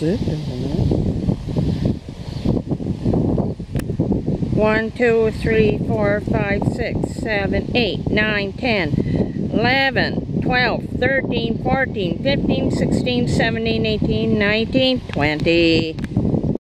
sit down there. 1, 2, 3, 4, 5, 6, 7, 8, 9, 10, 11, 12, 13, 14, 15, 16, 17, 18, 19, 20.